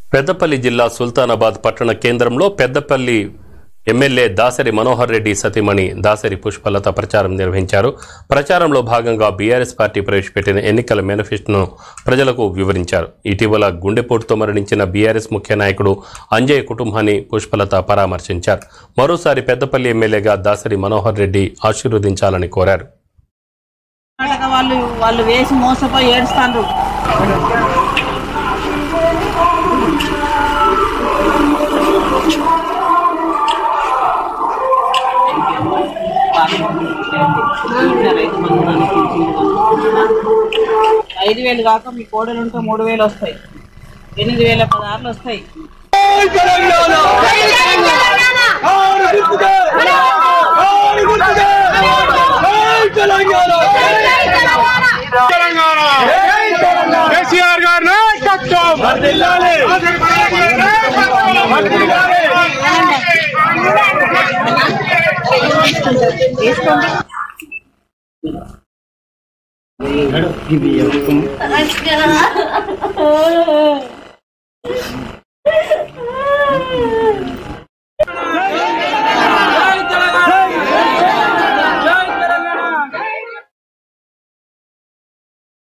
పెద్దపల్లి జిల్లా సుల్తానాబాద్ పట్టణ కేంద్రంలో పెద్దపల్లి ఎమ్మెల్యే దాసరి మనోహర్ రెడ్డి సతీమణి దాసరి పుష్పలత ప్రచారం నిర్వహించారు. ప్రచారంలో భాగంగా బీఆర్ఎస్ పార్టీ ప్రవేశపెట్టిన ఎన్నికల మేనిఫెస్టోను ప్రజలకు వివరించారు. ఇటీవల గుండెపోటుతో మరణించిన బీఆర్ఎస్ ముఖ్య నాయకుడు అంజయ్య కుటుంబాన్ని పుష్పలత పరామర్శించారు. మరోసారి పెద్దపల్లి ఎమ్మెల్యేగా దాసరి మనోహర్ రెడ్డి ఆశీర్వదించాలని కోరారు. వాళ్ళు వేసి మోసపోయి ఏడుస్తారు. ఐదు వేలు కాక మీ కోడలు ఉంటే 3000 వస్తాయి, 8016 వస్తాయి. కేసీఆర్ గారి నాయకత్వం తీసుకోండి.